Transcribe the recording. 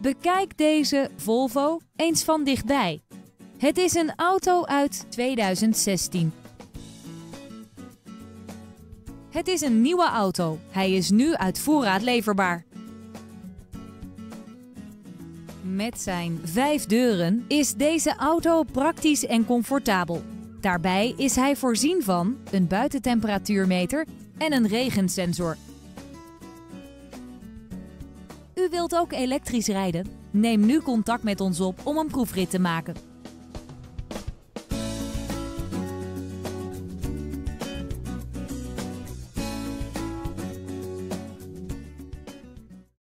Bekijk deze Volvo eens van dichtbij. Het is een auto uit 2016. Het is een nieuwe auto. Hij is nu uit voorraad leverbaar. Met zijn 5 deuren is deze auto praktisch en comfortabel. Daarbij is hij voorzien van een buitentemperatuurmeter en een regensensor. U wilt ook elektrisch rijden? Neem nu contact met ons op om een proefrit te maken.